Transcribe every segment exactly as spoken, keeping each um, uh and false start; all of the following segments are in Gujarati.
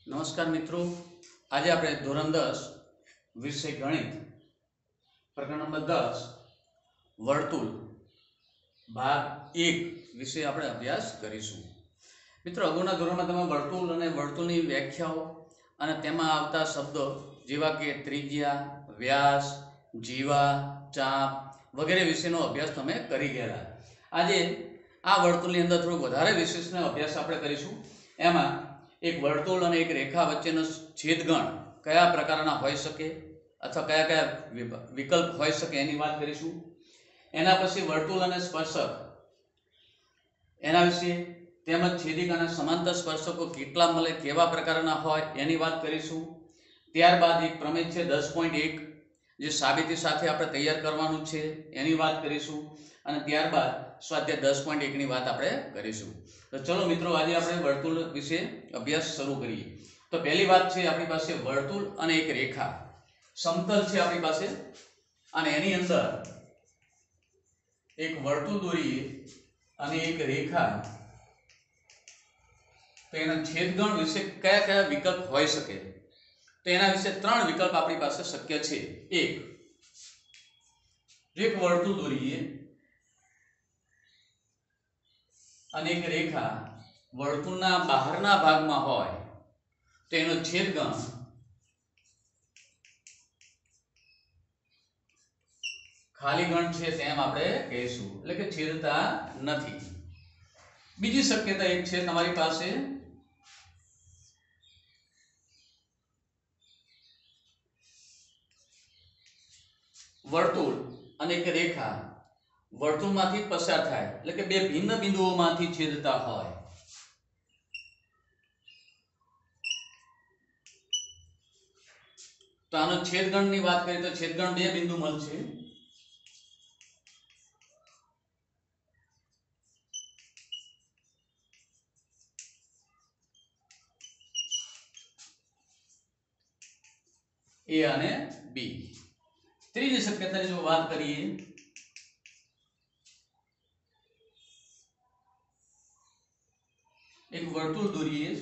नमस्कार मित्रों, आज आप धोरण दस विषय गणित प्रकरण नंबर दस वर्तुल भाग एक विषय આપણે અભ્યાસ કરીશું। મિત્રો, અગાઉના ધોરણમાં તમે વર્તુળ અને વર્તુળની વ્યાખ્યાઓ અને તેમાં આવતા શબ્દો જેવા કે ત્રિજ્યા, વ્યાસ, જીવા, ચાપ વગેરે વિષયનો અભ્યાસ તમે કરી ગયેલા। આજે આ વર્તુળની અંદર થોડું વધારે વિશેષનો અભ્યાસ આપણે કરીશું। એમાં एक वर्तुल और एक रेखा वच्चेनो छेदगण कया प्रकारना होई शके अथवा कया कया विकल्प होई शके एनी वात करीशुं। एना पछी वर्तुल और स्पर्शक एना विषे तेमज छेदिका अने समांतर स्पर्शको केटला मळे केवा प्रकारना होय एनी वात करीशुं। त्यारबाद एक प्रमेय छे दस पॉइंट एक जे साबिती साथे आपणे तैयार करवानुं छे एनी वात करीशुं અને ત્યારબાદ સ્વાધ્યાય દસ પોઈન્ટ એક ની વાત આપણે કરીશું। તો ચલો મિત્રો, આજે આપણે વર્તુળ વિશે અભ્યાસ શરૂ કરીએ। તો પહેલી વાત છે આપણી પાસે વર્તુળ અને એક રેખા સમતલ છે આપણી પાસે અને એની અંદર એક વર્તુળ દોરીએ અને એક રેખા, તો એના છેદગણ વિશે કયા કયા વિકલ્પ હોઈ શકે, તો એના વિશે ત્રણ વિકલ્પ આપણી પાસે શક્ય છે। એક એક વર્તુળ દોરીએ અને एक रेखा वर्तुळना बहारना भागमां होय तो एनो छेदगण खाली गण छे तेम आपणे कहीशुं, એટલે કે છેદતા નથી। બીજી શક્યતા એક છે તમારી પાસે વર્તુળ અને એક રેખા वर्तुळमांथी पसार थाय એટલે કે બે ભિન્ન બિંદુઓમાંથી છેદતા હોય। તો આનો છેદગણની વાત કરીએ તો છેદગણ બે બિંદુ મળશે। ए અને बी। ત્રીજી શક્યતાની જો વાત કરીએ एक वर्तुळ દોરીએ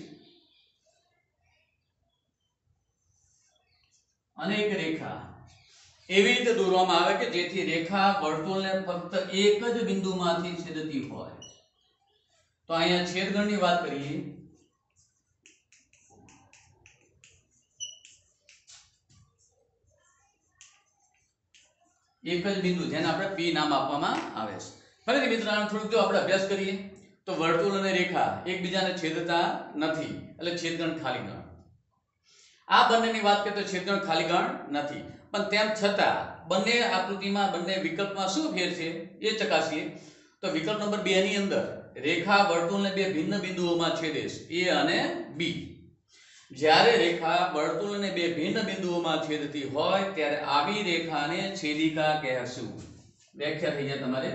અને એક રેખા એવી રીતે દોરવામાં આવે કે જેથી રેખા વર્તુળને ફક્ત એક જ બિંદુમાંથી છેદતી હોય। તો અહીંયા છેદગણની વાત કરીએ એક જ બિંદુ જેને આપણે P નામ આપવામાં આવે છે। ફરીથી મિત્રો આનો થોડુંક જો આપણે અભ્યાસ કરીએ तो वर्तुळ અને રેખા એકબીજાને છેદતા નથી એટલે છેદગણ ખાલી ગણ। આ બંનેની વાત કરીએ તો છેદગણ ખાલી ગણ નથી, પણ તેમ છતાં બંને આકૃતિમાં બંને વિકલ્પમાં શું ફેર છે એ ચકાસીએ। તો વિકલ્પ નંબર બે ની અંદર રેખા વર્તુળને બે ભિન્ન બિંદુઓમાં છેદે છે A અને B। જ્યારે રેખા વર્તુળને બે ભિન્ન બિંદુઓમાં છેદતી હોય ત્યારે આવી રેખાને છેદિકા કહેશું। વ્યાખ્યા થઈ જાય તમારે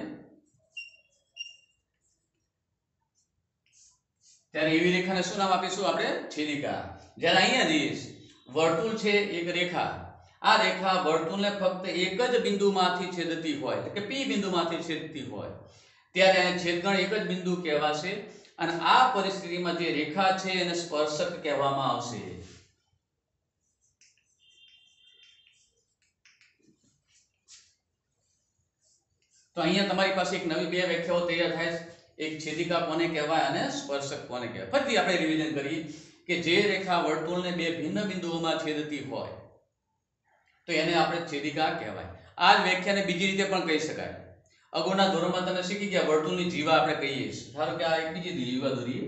ત્યારે એવી રેખાને શું નામ આપીશું આપણે છેદિકા। જ્યારે અહીંયા જઈએ વર્તુળ છે એક રેખા, આ રેખા વર્તુળને ફક્ત એક જ બિંદુમાંથી છેદતી હોય એટલે કે P બિંદુમાંથી છેદતી હોય ત્યારે એને છેદગણ એક જ બિંદુ કહેવાશે અને આ પરિસ્થિતિમાં જે રેખા છે એને સ્પર્શક કહેવામાં આવશે। તો અહીંયા તમારી પાસે એક નવી બે વ્યાખ્યાઓ તૈયાર થાય છે, एक छेदिका कोने कहेवाय अने स्पर्शक कोने कहेवाय। फरीथी आपणे रिविजन करीए के जे रेखा वर्तुळने बे भिन्न बिंदुओमां छेदती होय तो एने आपणे छेदिका कहेवाय। आ ज व्याख्याने बीजी रीते पण कही शकाय। अगाउना धोरणमां तमे शीखी गया वर्तुळनी जीवा आपणे कहीए छीए। धारो के आ एक बीजी जीवा दोरीए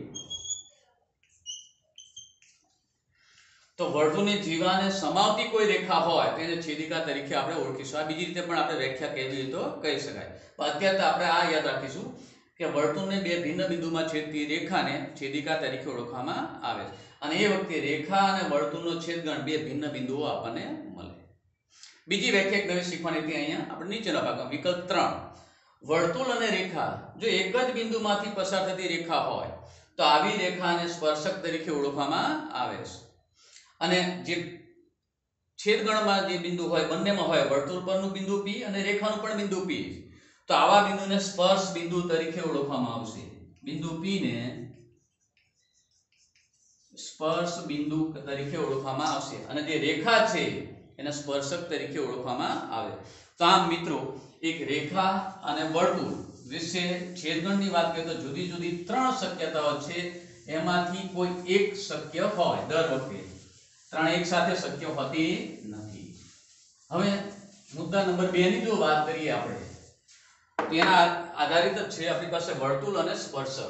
तो वर्तुळनी जीवाने समावती कोई रेखा होय तो एने छेदिका तरीके आपणे ओळखीशुं। आ बीजी रीते पण आपणे व्याख्या कहेवी तो कही शकाय, पण अत्यारे आपणे आ याद राखीशुं કે વર્તુળને બે ભિન્ન બિંદુમાં છેદતી રેખાને છેદિકા તરીકે ઓળખવામાં આવે છે અને એ વખતે રેખા અને વર્તુળનો છેદગણ બે ભિન્ન બિંદુઓ આપણને મળે। બીજી વ્યાખ્યા એક નવી શીખવાની હતી અહીંયા આપણે નીચેના ભાગમાં વિકલ્પ ત્રણ વર્તુળ અને રેખા જો એક જ બિંદુમાંથી પસાર થતી રેખા હોય તો આવી રેખાને સ્પર્શક તરીકે ઓળખવામાં આવે છે અને જે છેદગણમાં જે બિંદુ હોય બંનેમાં હોય વર્તુળ પરનું બિંદુ P અને રેખાનું પણ બિંદુ P, तो आवा बिंदु ने स्पर्श बिंदु तरीके ओळखवामां आवशे। बिंदु P ने સ્પર્શ બિંદુ તરીકે ઓળખવામાં આવશે અને જે રેખા છે એને સ્પર્શક તરીકે ઓળખવામાં આવે. તો આમ મિત્રો એક રેખા અને વર્તુળ વિશે છેદગણની વાત કરીએ તો જુદી જુદી ત્રણ શક્યતાઓ છે. એમાંથી કોઈ એક શક્ય હોય દર વખતે, ત્રણ એક સાથે શક્ય હોતી નથી. હવે મુદ્દા નંબર બે ની જો વાત કરીએ આપણે, તેના આધારિત જ છે આપણી પાસે વર્તુળ અને સ્પર્શક.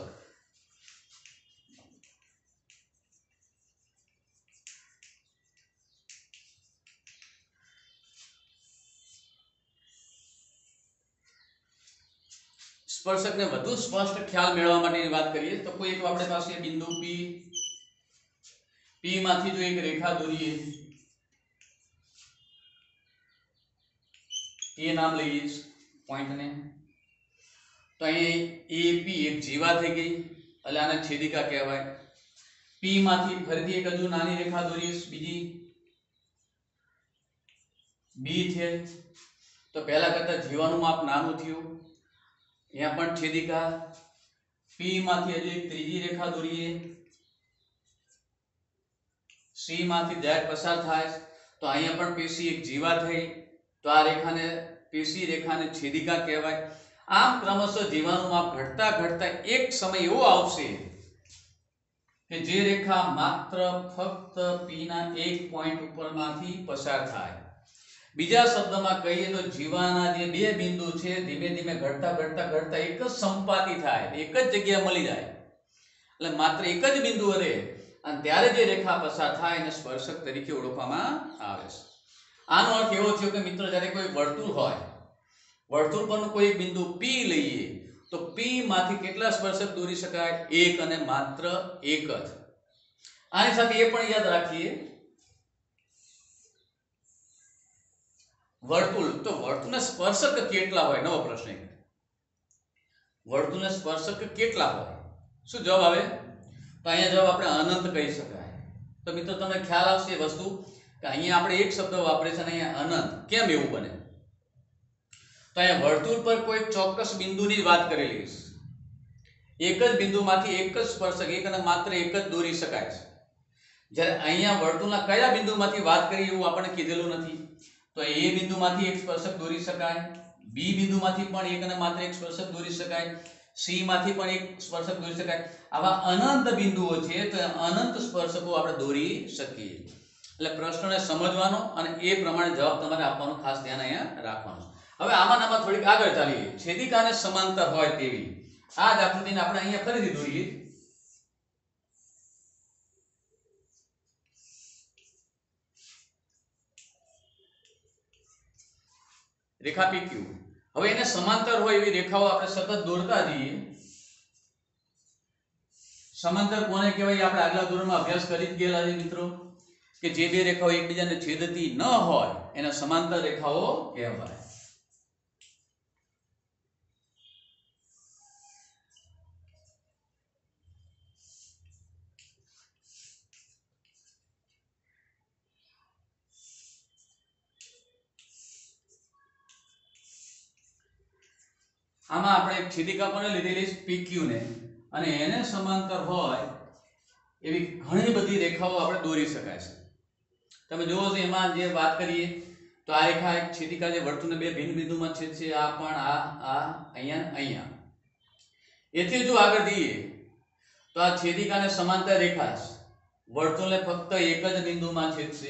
સ્પર્શકને વધુ સ્પષ્ટ ખ્યાલ મેળવવા માટેની વાત કરીએ તો કોઈ એક આપણી પાસે બિંદુ P, P માંથી જો એક રેખા દોરીએ, એ નામ લઈએ પોઈન્ટને, તો અહીં A P એક જીવા થઈ ગઈ એટલે આને છેદિકા કહેવાય. P માંથી ફરીથી એક હજુ નાની રેખા દોરીએ, બીજી B છે, તો પહેલા કરતા જીવાનું માપ નાનું થયું, यहाँ पर छेदिका. P माथी हजू एक त्रीजी रेखा दौरीए, C माथी डायरेक्ट पसार थाय तो अहींया पण P C एक जीवा થઈ, તો આ રેખાને P C રેખાને છેદિકા કહેવાય. આમ ક્રમશઃ જીવાનું માપ ઘટતા ઘટતા એક સમય એવો આવશે કે જે રેખા માત્ર ફક્ત P ના એક પોઈન્ટ ઉપરમાંથી પસાર થાય. બીજા શબ્દમાં કહીએ તો જીવાના જે બે બિંદુ છે ધીમે ધીમે ઘટતા ઘટતા ઘટતા એક જ સંપાતી થાય, એક જ જગ્યા મળી જાય, એટલે માત્ર એક જ બિંદુ રહે અને ત્યારે જે રેખા પસાર થાય એને સ્પર્શક તરીકે ઓળખવામાં આવે છે. આનો અર્થ એવો થયો કે મિત્રો જ્યારે કોઈ વર્તુળ હોય, વર્તુળ પરનું કોઈ એક બિંદુ P લઈએ તો P માંથી કેટલા સ્પર્શક દોરી શકાય? એક અને માત્ર એક જ. આની સાથે એ પણ યાદ રાખીએ વર્તુળ, તો વર્તુળના સ્પર્શક કેટલા હોય? નવો પ્રશ્ન. વર્તુળના સ્પર્શક કેટલા હોય? શું જવાબ આવે? તો અહીંયા જવાબ આપણે અનંત કહી શકાય. તો મિત્રો તમને ખ્યાલ આવશે એ વસ્તુ કે અહીંયા આપણે એક શબ્દ વાપરે છે અને અહીંયા અનંત. કેમ એવું બને? તો અહીંયા વર્તુળ પર કોઈ ચોક્કસ બિંદુની વાત કરેલી છે. એક જ બિંદુમાંથી એક જ સ્પર્શક, એક અને માત્ર એક જ દોરી શકાય છે. જ્યારે અહીંયા વર્તુળના કયા બિંદુમાંથી વાત કરી એવું આપણને કીધેલું નથી. તો A બિંદુમાંથી એક સ્પર્શક દોરી શકાય, B બિંદુમાંથી પણ એક અને માત્ર એક સ્પર્શક દોરી શકાય, C માંથી પણ એક સ્પર્શક દોરી શકાય. આવા અનંત બિંદુઓ છે તો અનંત સ્પર્શકો આપણે દોરી શકીએ. એટલે પ્રશ્નને સમજવાનો અને એ પ્રમાણે જવાબ તમારે આપવાનો ખાસ ધ્યાન અહીંયા રાખવાનું. હવે આમાં આમાં થોડીક આગળ ચાલીએ. છેદિકાને સમાંતર હોય તેવી આ જ આકૃતિને આપણે અહીંયા ફરીથી દોરીએ. રેખા P Q. હવે એને સમાંતર હોય એવી રેખાઓ આપણે સતત દોરતા જઈએ. સમાંતર કોને કહેવાય? આપણે આગલા ધોરણમાં અભ્યાસ કરી જ ગયેલા છે મિત્રો કે જે બે રેખાઓ એકબીજાને છેદતી ન હોય એને સમાંતર રેખાઓ કહેવાય. આમાં આપણે એક છેદિકા પણ લીધેલી છે P Q ને, અને એને સમાંતર હોય એવી ઘણી બધી રેખાઓ આપણે દોરી શકાય છે. તમે જોવો છો એમાં જે વાત કરીએ તો આ રેખા એક છેદિકા જે વર્તુળને બે ભિન્ન બિંદુમાં છેદશે, આ પણ આ આ અહીંયા અહીંયા. એથી જો આગળ જઈએ તો આ છેદિકાને સમાંતર રેખા છે, વર્તુળને ફક્ત એક જ બિંદુમાં છેદશે.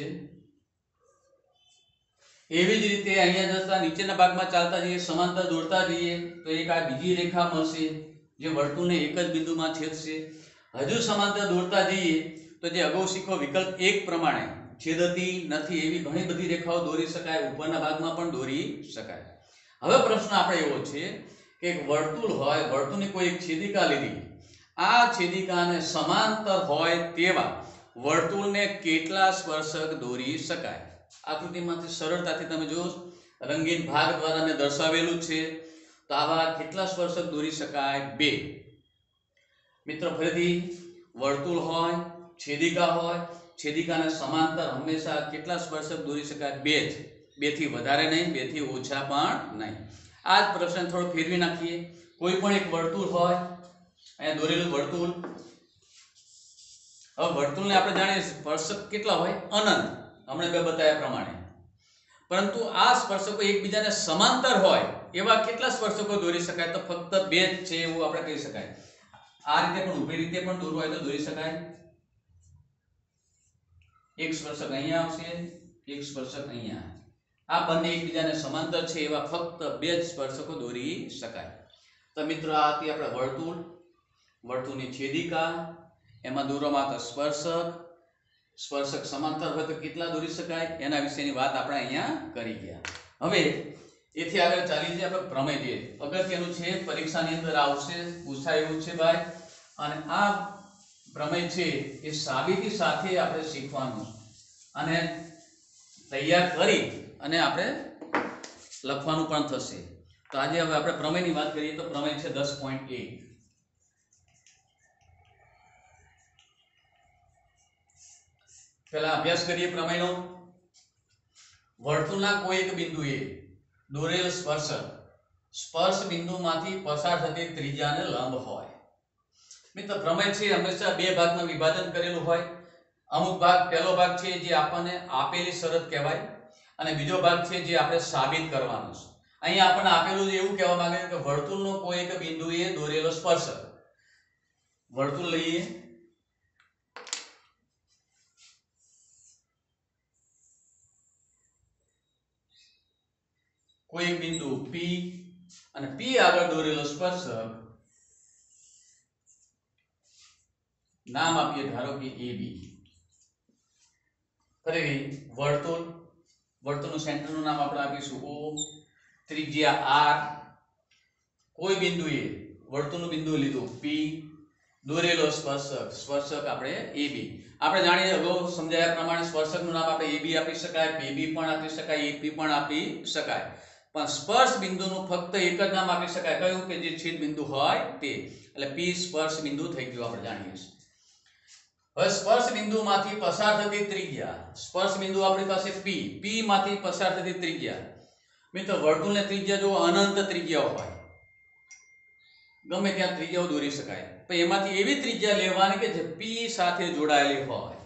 એવી જ રીતે અહીંયા જતા નીચેના ભાગમાં ચાલતા જઈએ, સમાંતર દોરતા જઈએ તો એક આ બીજી રેખા મળશે જે વર્તુળને એક જ બિંદુમાં છેદશે. હજુ સમાંતર દોરતા જઈએ તો જે અગાઉ શીખો વિકલ્પ એક પ્રમાણે છેદતી નથી એવી ઘણી બધી રેખાઓ દોરી શકાય, ઉપરના ભાગમાં પણ દોરી શકાય. હવે પ્રશ્ન આપણે એવો છે કે એક વર્તુળ હોય, વર્તુળની કોઈ એક છેદિકા લીધી, આ છેદિકાને સમાંતર હોય તેવા વર્તુળને કેટલા સ્પર્શક દોરી શકાય? આકૃતિમાંથી સરળતાથી તમે જો રંગીન ભાગ દ્વારા મેં દર્શાવેલું છે. તો આવા કેટલા સ્પર્શક દોરી શકાય? બે. મિત્રો ફરીથી વર્તુળ હોય, છેદિકા હોય, છેદિકાને સમાંતર હંમેશા કેટલા સ્પર્શક દોરી શકાય? બે જ. બે થી વધારે નહીં, બે થી ઓછા પણ નહીં. આ જ પ્રશ્ન થોડો ફેરવી નાખીએ. કોઈ પણ એક વર્તુળ હોય, અહીંયા દોરેલું વર્તુળ, હવે વર્તુળને આપણે જાણીએ સ્પર્શક કેટલા હોય અનંત, હમણાં મેં બતાવ્યા પ્રમાણે, પરંતુ આ સ્પર્શકો એકબીજાને સમાંતર હોય એવા કેટલા સ્પર્શકો દોરી શકાય? તો ફક્ત બે જ છે એવું આપણે કહી શકાય. આ રીતે પણ ઊભી રીતે પણ દોરવું હોય તો દોરી શકાય. એક સ્પર્શક અહીંયા આવશે, એક સ્પર્શક અહીંયા. આ બંને એકબીજાને સમાંતર છે એવા ફક્ત બે જ સ્પર્શકો દોરી શકાય. તો મિત્રો આ હતી આપણે વર્તુળ, વર્તુળની છેદિકા, એમાં દોરવામાં આવતા સ્પર્શક, સ્પર્શક સમાંતર હોય તો કેટલા દોરી શકાય એના વિશેની વાત આપણે અહીંયા કરી ગયા. હવે એથી આગળ ચાલી જઈએ આપણે પ્રમેય જોઈએ. અગત્યનું છે, પરીક્ષાની અંદર આવશે, પૂછાય એવું છે ભાઈ. અને આ પ્રમેય છે એ સાબિતી સાથે આપણે શીખવાનું અને તૈયાર કરી અને આપણે લખવાનું પણ થશે. તો આજે હવે આપણે પ્રમેયની વાત કરીએ તો પ્રમેય છે દસ પોઈન્ટ એક. પહેલા અભ્યાસ કરીએ પ્રમેયનો. વર્તુળના કોઈ એક બિંદુએ દોરેલ સ્પર્શક સ્પર્શ બિંદુમાંથી પસાર થતી ત્રિજ્યાને લંબ હોય. મિત્રો પ્રમેય છે હંમેશા બે ભાગમાં વિભાજન કરેલું હોય. અમુક ભાગ, પહેલો ભાગ છે જે આપણને આપેલી શરત કહેવાય અને બીજો ભાગ છે જે આપણે સાબિત કરવાનો છે. અહીંયા આપણને આપેલું છે એવું કહેવા માંગે છે કે વર્તુળનો કોઈ એક બિંદુએ દોરેલો સ્પર્શક, વર્તુળ લઈએ, કોઈ એક બિંદુ P અને P આગળ દોરેલો સ્પર્શક, નામ આપીએ ધારો કે A B. ફરી વર્તુળ, વર્તુળનું સેન્ટરનું નામ આપણે આપીશું O, ત્રિજ્યા R. કોઈ બિંદુએ, વર્તુળનું બિંદુ લીધું P, દોરેલો સ્પર્શક, સ્પર્શક આપણે A B. આપણે જાણીએ અગાઉ સમજાયા પ્રમાણે સ્પર્શકનું નામ આપણે A B આપી શકાય, P B પણ આપી શકાય, A P પણ આપી શકાય. પણ સ્પર્શ બિંદુનું ફક્ત એક જ નામ આપી શકાય, કયું? કે જે છેદ બિંદુ હોય તે. એટલે P સ્પર્શ બિંદુ થઈ ગયું, આપણે જાણીએ છીએ. હવે સ્પર્શ બિંદુમાંથી પસાર થતી ત્રિજ્યા, સ્પર્શ બિંદુ આપણી પાસે P, P માંથી પસાર થતી ત્રિજ્યા. મિત્રો વર્તુળને ત્રિજ્યા જો અનંત ત્રિજ્યા હોય, ગમે ત્યાં ત્રિજ્યાઓ દોરી શકાય, પણ એમાંથી એવી ત્રિજ્યા લેવાની કે જે P સાથે જોડાયેલી હોય,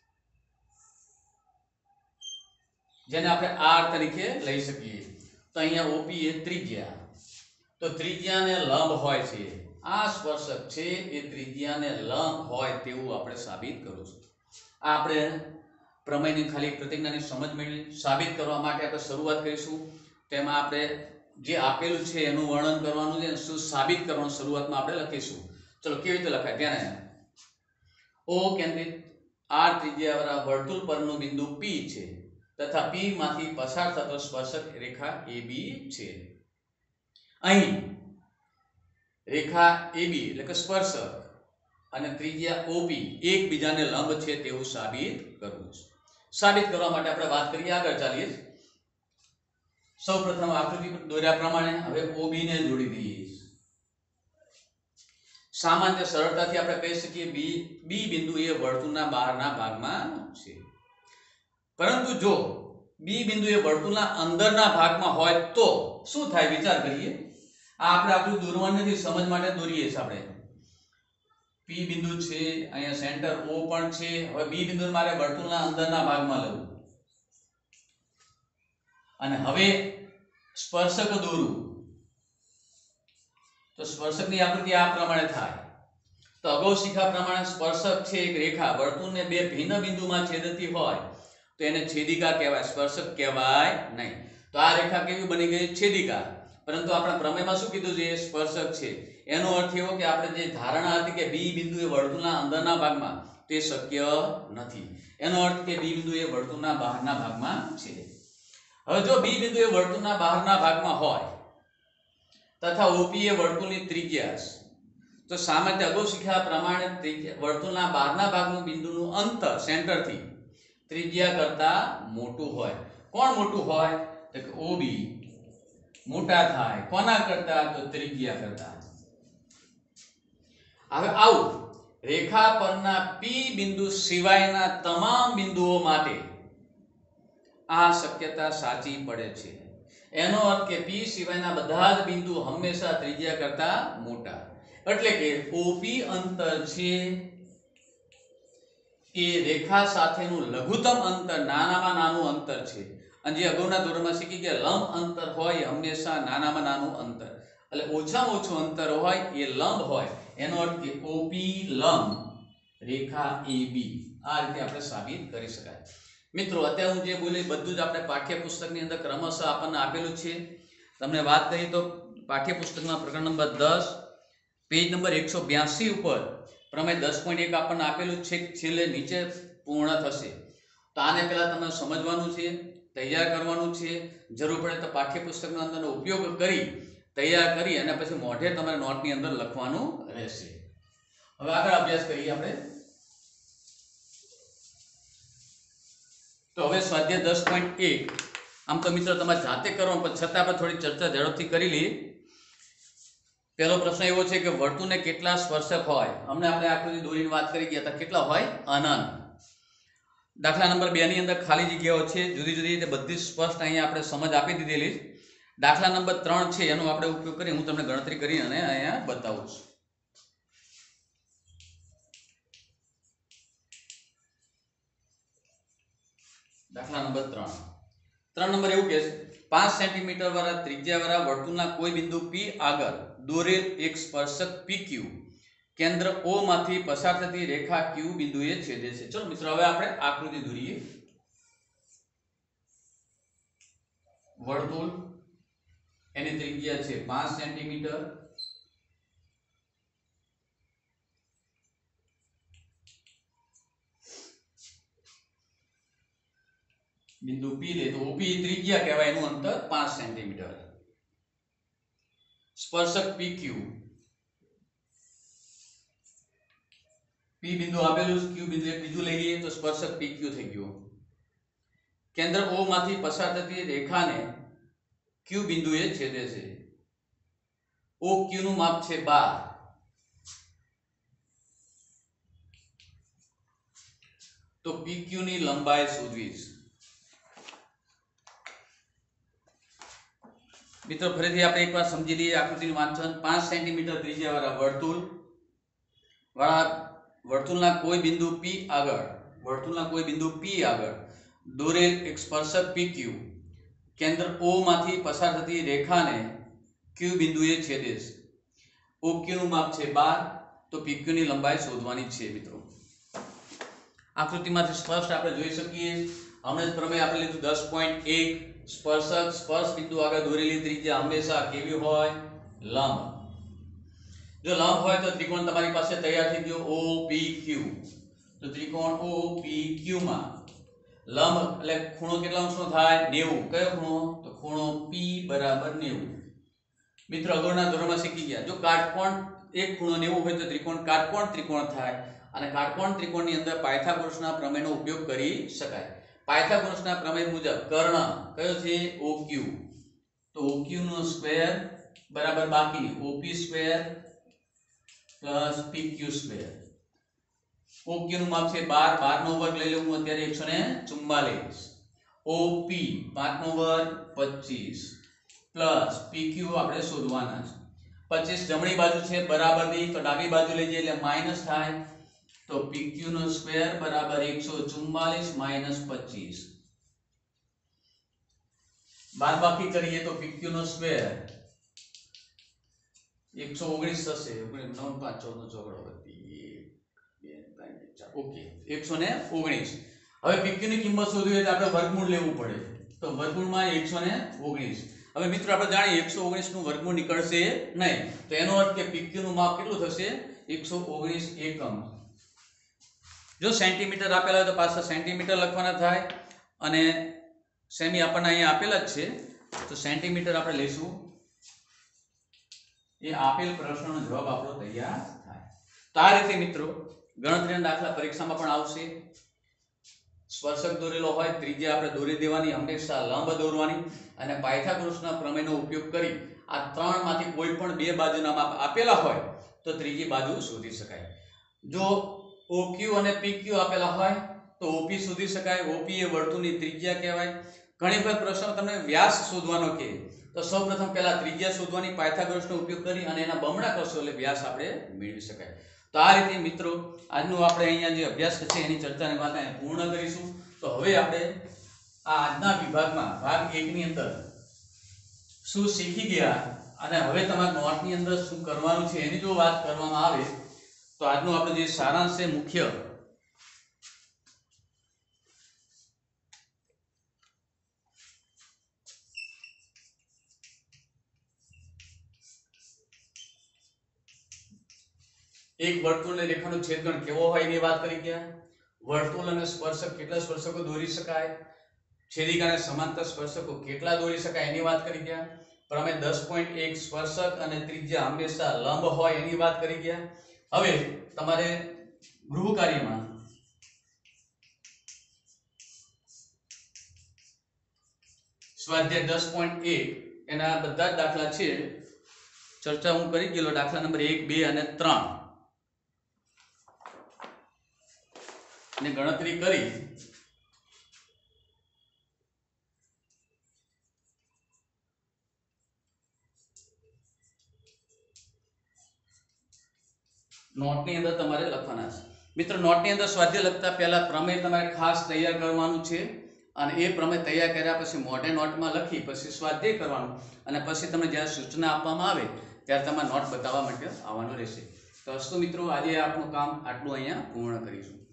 જેને આપણે R તરીકે લઈ શકીએ. તો અહીંયા O P એ ત્રિજ્યા, તો ત્રિજ્યાને લંબ હોય છે. આ સ્પર્શક છે એ ત્રિજ્યાને લંબ હોય તેવું આપણે સાબિત કરવું છે. આ આપણે પ્રમેયની ખાલી પ્રતિજ્ઞાની સમજ મેળવી. સાબિત કરવા માટે આપણે શરૂઆત કરીશું. તેમાં આપણે જે આપેલું છે એનું વર્ણન કરવાનું છે, શું સાબિત કરવાનું શરૂઆતમાં આપણે લખીશું. ચલો કેવી રીતે લખાય ધ્યાન. O કેન્દ્રિત R ત્રિજ્યાવાળા વર્તુળ પરનું બિંદુ P છે તથા P માંથી પસાર થતો સ્પર્શક રેખા A B છે. અહીં રેખા A B એટલે કે સ્પર્શક અને ત્રિજ્યા O P એકબીજાને લંબ છે તેવું સાબિત કરવું છે. સાબિત કરવા માટે આપણે વાત કરીએ, આગળ ચાલીએ. સૌપ્રથમ આકૃતિ દોર્યા પ્રમાણે હવે O B ને જોડી દઈએ. સામાન્ય સરળતાથી આપણે કહી શકીએ B B બિંદુ એ વર્તુળના બહારના ભાગમાં છે. પરંતુ જો B બિંદુ એ વર્તુળના અંદરના ભાગમાં હોય તો શું થાય? વિચાર કરીએ. આ આપણે આકૃતિ દોરવાની નથી, સમજ માટે દોરીએ છીએ આપણે. P બિંદુ છે, અહીંયા સેન્ટર O પણ છે. હવે B બિંદુ મારે વર્તુળના અંદરના ભાગમાં લેવું અને હવે સ્પર્શક દોરવું. તો સ્પર્શકની આકૃતિ આ પ્રમાણે થાય. તો અગાઉ શીખ્યા પ્રમાણે સ્પર્શક છે એક રેખા વર્તુળને બે ભિન્ન બિંદુમાં છેદતી હોય તો એને છેદિકા કહેવાય, સ્પર્શક કહેવાય નહીં. તો આ રેખા કેવી બની ગઈ? છેદિકા. પરંતુ આપણા પ્રમેયમાં શું કીધું છે? સ્પર્શક છે. એનો અર્થ એવો કે આપણે જે ધારણા હતી કે B બિંદુ એ વર્તુળના અંદરના ભાગમાં, તે શક્ય નથી. એનો અર્થ કે B બિંદુ એ વર્તુળના બહારના ભાગમાં છે. હવે જો B બિંદુ એ વર્તુળના બહારના ભાગમાં હોય તથા O P એ વર્તુળની ત્રિજ્યા, તો સામાન્ય અગાઉ શીખ્યા પ્રમાણે વર્તુળના બહારના ભાગનું બિંદુનું અંતર સેન્ટરથી ત્રિજ્યા કરતા મોટું હોય. કોણ મોટું હોય? તો કે O B મોટા થાય. કોના કરતા? તો ત્રિજ્યા કરતા. હવે આવું રેખા પરના P બિંદુ સિવાયના તમામ બિંદુઓ માટે આ શક્યતા સાચી પડે છે. એનો અર્થ કે P સિવાયના બધા જ બિંદુ હંમેશા ત્રિજ્યા કરતા મોટા. એટલે કે O P અંતર છે એ રેખા સાથેનું લઘુત્તમ અંતર નાનામાં નાનું અંતર છે અને જે અગાઉના ધોરણમાં શીખી ગયા લંબ અંતર હોય હંમેશા નાનામાં નાનું અંતર એટલે ઓછામાં ઓછું અંતર હોય એ લંબ હોય એનો અર્થ કે ઓપી લંબ રેખા એબી આ રીતે આપણે સાબિત કરી શકાય મિત્રો અત્યારે હું જે બોલી બધું જ આપણે પાઠ્યપુસ્તકની અંદર ક્રમશઃ આપણને આપેલું છે તમને વાત કરી તો પાઠ્યપુસ્તકમાં પ્રકરણ નંબર દસ પેજ નંબર એકસો બ્યાસી ઉપર પ્રમેય દસ પોઈન્ટ એક આપણને આપેલું છે છેલ્લે નીચે પૂર્ણ થશે તો આને પહેલા તમે સમજવાનું છે તૈયાર કરવાનું છે જરૂર પડે તો પાઠ્યપુસ્તકના અંદરનો ઉપયોગ કરી તૈયાર કરી અને પછી મોઢે તમારે નોટની અંદર લખવાનું રહેશે હવે આગળ અભ્યાસ કરીએ આપણે તો હવે સ્વાધ્યાય દસ પોઈન્ટ એક આમ તો મિત્રો તમારે જાતે કરવાનું પણ છતાં આપણે થોડી ચર્ચા ઝડપથી કરી લઈએ પહેલો પ્રશ્ન એવો છે કે વર્તુળને કેટલા સ્પર્શક હોય અમને આપણે આકૃતિ દોરીની વાત કરી ગયા હતા કેટલા હોય અનંત દાખલા નંબર બે ની અંદર ખાલી જગ્યાઓ છે જુદી જુદી રીતે બધી સ્પષ્ટ અહીંયા આપણે સમજ આપી દીધેલી દાખલા નંબર ત્રણ છે એનો આપણે ઉપયોગ કરી હું તમને ગણતરી કરી અને અહીંયા બતાવું છું દાખલા નંબર ત્રણ ત્રણ નંબર એવું કહે છે પાંચ સેન્ટીમીટર વાળા ત્રિજ્યા વાળા વર્તુળના કોઈ બિંદુ પી આગળ દોરેલ એક સ્પર્શક પી ક્યુ કેન્દ્ર ઓ માંથી પસાર થતી રેખા ક્યુ બિંદુએ છેદે છે ચલો મિત્રો હવે આપણે આકૃતિ દોરીએ વર્તુળ એની ત્રિજ્યા છે પાંચ સેન્ટીમીટર બિંદુ પી લે તો ઓપી ત્રિજ્યા કહેવાય એનું અંતર પાંચ સેન્ટીમીટર સ્પર્શક પી ક્યુ પી બિંદુ આપેલું ક્યુ બિંદુ એક બીજું લઈ લઈએ તો સ્પર્શક પી ક્યુ થઈ ગયું કેન્દ્ર ઓ માંથી પસાર થતી રેખાને ક્યુ બિંદુએ છેદે છે ઓ ક્યુ નું માપ છે બાર તો પી ક્યુ ની લંબાઈ શોધવી છે મિત્રો ફરીથી આપણે એકવાર સમજી લઈએ આકૃતિનું વાંચન પાંચ સેન્ટીમીટર ત્રિજ્યા વાળા વર્તુળ વાળા વર્તુળના કોઈ બિંદુ પી આગળ વર્તુળના કોઈ બિંદુ પી આગળ દોરેલ એક સ્પર્શક પી ક્યુ કેન્દ્ર ઓ માંથી પસાર થતી રેખાને ક્યુ બિંદુએ છેદે છે ઓ ક્યુ નું માપ છે બાર તો પી ક્યુ ની લંબાઈ શોધવાની છે મિત્રો આકૃતિમાંથી સ્પષ્ટ આપણે જોઈ શકીએ હમણાં જ પ્રમેય આપણે લીધું દસ પોઈન્ટ એક સ્પર્શક સ્પર્શ બિંદુ આગળ દોરેલી ત્રિજ્યા હંમેશા કેવી હોય લંબ જો લંબ હોય તો ત્રિકોણ તમારી પાસે તૈયાર થઈ ગયો ઓ પી ક્યુ તો ત્રિકોણ ઓ પી ક્યુ માં લંબ એટલે ખૂણો કેટલા અંશનો થાય નેવું કયો ખૂણો તો ખૂણો પી બરાબર નેવું મિત્રો અગાઉના ધોરણમાં શીખી ગયા જો કાટકોણ એક ખૂણો નેવું હોય તો ત્રિકોણ કાટકોણ ત્રિકોણ થાય અને કાટકોણ ત્રિકોણની અંદર પાયથાગોરસના પ્રમેયનો ઉપયોગ કરી શકાય પાયથાગોરસના પ્રમેય મુજબ કર્ણ કયો છે ઓક્યુ તો ઓક્યુ નો સ્ક્વેર બરાબર બાકીની OP square plus PQ square OQ નું માપ છે બાર બાર નો વર્ગ લઈ લઉં હું અત્યારે એકસો ચુમ્માલીસ ઓપી પાંચ નો વર્ગ પચીસ પ્લસ પીક્યુ આપણે શોધવાના છે પચીસ જમણી બાજુ છે બરાબર ની તો ડાબી બાજુ લઈ જઈએ એટલે માઈનસ થાય તો પીક્યુ નો સ્ક્વેર બરાબર એકસો ચુમ્માલીસ માઈનસ પચીસ બાદબાકી કરીએ તો પીક્યુ નો સ્ક્વેર એકસો ઓગણીસ થશે નવ પાંચ ચૌદ નો ચોગડો ઓકે એકસો ઓગણીસ હવે પીક્યુ ની કિંમત શોધવી હોય તો આપણે વર્ગમૂળ લેવું પડે તો વર્ગમૂળમાં એકસો ઓગણીસ હવે મિત્રો આપણે જાણીએ એકસો ઓગણીસ નું વર્ગમૂળ નીકળશે નહીં તો એનો અર્થ કે પીક્યુ નું માપ કેટલું થશે એકસો ઓગણીસ એકમ જો સેન્ટીમીટર આપેલા હોય તો પાછા સેન્ટીમીટર લખવાના થાય અને સેમી આપણને અહીંયા આપેલા જ છે તો સેન્ટીમીટર આપણે લઈશું એ આપેલ પ્રશ્નનો જવાબ આપણો તૈયાર થાય તો આ રીતે મિત્રો ગણતરીના દાખલા પરીક્ષામાં પણ આવશે સ્પર્શક દોરેલો હોય ત્રિજ્યા આપણે દોરી દેવાની હંમેશા લંબ દોરવાની અને પાયથાગોરસના પ્રમેયનો ઉપયોગ કરી આ ત્રણ માંથી કોઈ પણ બે બાજુના માપ આપેલા હોય તો ત્રીજી બાજુ શોધી શકાય જો ઓક્યુ અને પીક્યુ આપેલા હોય તો ઓપી શોધી શકાય ઓપી એ વર્તુળની ત્રિજ્યા કહેવાય ઘણી વખત પ્રશ્ન તમને વ્યાસ શોધવાનો કહે તો સૌપ્રથમ પહેલા ત્રિજ્યા શોધવાની પાયથાગોરસનો ઉપયોગ કરી અને એના બમણા કરશો એટલે વ્યાસ આપણે મેળવી શકાય તો આ રીતે મિત્રો આજનું આપણે અહીંયા જે અભ્યાસ છે એની ચર્ચાને વાત અહીંયા પૂર્ણ કરીશું. તો હવે આપણે આ આજના વિભાગમાં ભાગ એક ની અંદર શું શીખી ગયા અને હવે તમારા નોટની અંદર શું કરવાનું છે એની જો વાત કરવામાં આવે તો આજનો આપણો જે સારાંશ છે મુખ્ય એક વર્તુળ અને રેખાનો છેદગણ કેવો હોય એની વાત કરી ગયા. વર્તુળ અને સ્પર્શક કેટલા સ્પર્શકો દોરી શકાય, છેદિકા અને સમાંતર સ્પર્શકો કેટલા દોરી શકાય એની વાત કરી ગયા. પ્રમેય દસ પોઈન્ટ એક સ્પર્શક અને ત્રિજ્યા હંમેશા લંબ હોય એની વાત કરી ગયા. હવે તમારે ગૃહ કાર્યમાં સ્વાધ્યાય દસ પોઈન્ટ એક એના બધા જ દાખલા છે ચર્ચા હું કરી ગયેલો. દાખલા નંબર એક, બે અને ત્રણ ને ગણતરી કરી નોટની અંદર તમારે લખવાના છે. મિત્રો નોટની અંદર સ્વાધ્યાય લખતા પહેલા પ્રમેય તમારે ખાસ તૈયાર કરવાનું છે અને એ પ્રમેય તૈયાર કર્યા પછી મોઢે નોટમાં લખી પછી સ્વાધ્યાય કરવાનું અને પછી તમને જ્યારે સૂચના આપવામાં આવે ત્યારે તમારે નોટ બતાવવા માટે આવવાનું રહેશે. તો અસ્તુ મિત્રો, આજે આપણું કામ આટલું અહીંયા પૂર્ણ કરીશું.